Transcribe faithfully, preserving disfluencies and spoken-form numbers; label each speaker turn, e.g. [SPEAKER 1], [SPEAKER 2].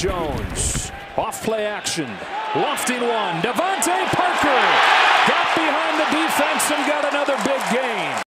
[SPEAKER 1] Jones. Off play action. Lofting one. DeVante Parker got behind the defense and got